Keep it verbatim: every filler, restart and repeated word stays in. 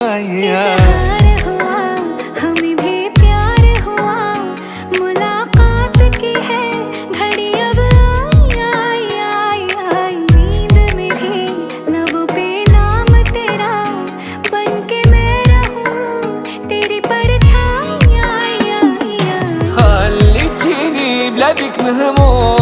इज़हार हुआ, हमें भी प्यार हुआ, मुलाकात की है घड़ी अब आई आई आई आई। नींद में भी लबों पे नाम तेरा, बन के मैं रहूं तेरी परछाई आई आई आई। خليتيني بلا بيك مهموم